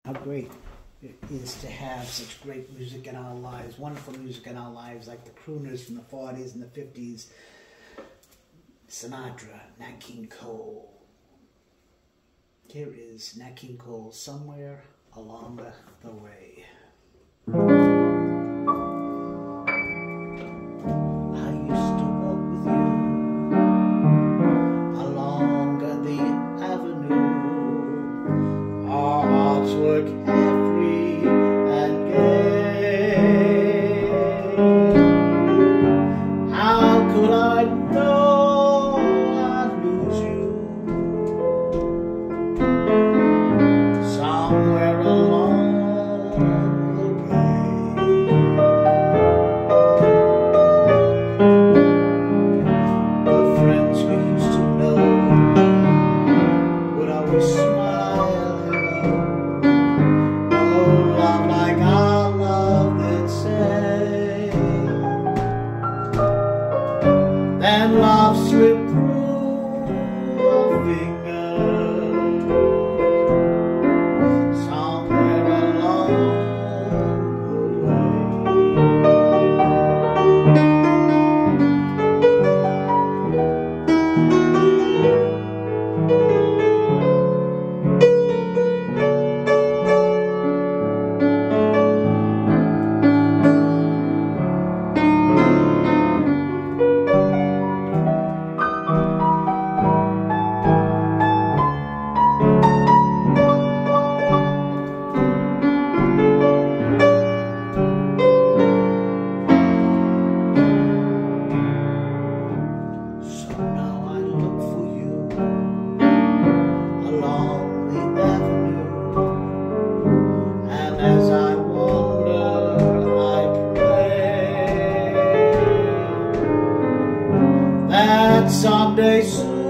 how great it is to have such great music in our lives, wonderful music in our lives, like the crooners from the 40s and the 50s, Sinatra, Nat King Cole. Here is Nat King Cole, Somewhere Along the Way. I used to walk with you along the avenue. Our hearts were carefree and gay. How could I know I'd lose you somewhere along the way? The friends we used to know would always smile hello. No love like our love, they'd say. Then love slipped through our fingers somewhere along the way. So now I look for you along the avenue, and as I wander, I pray that someday soon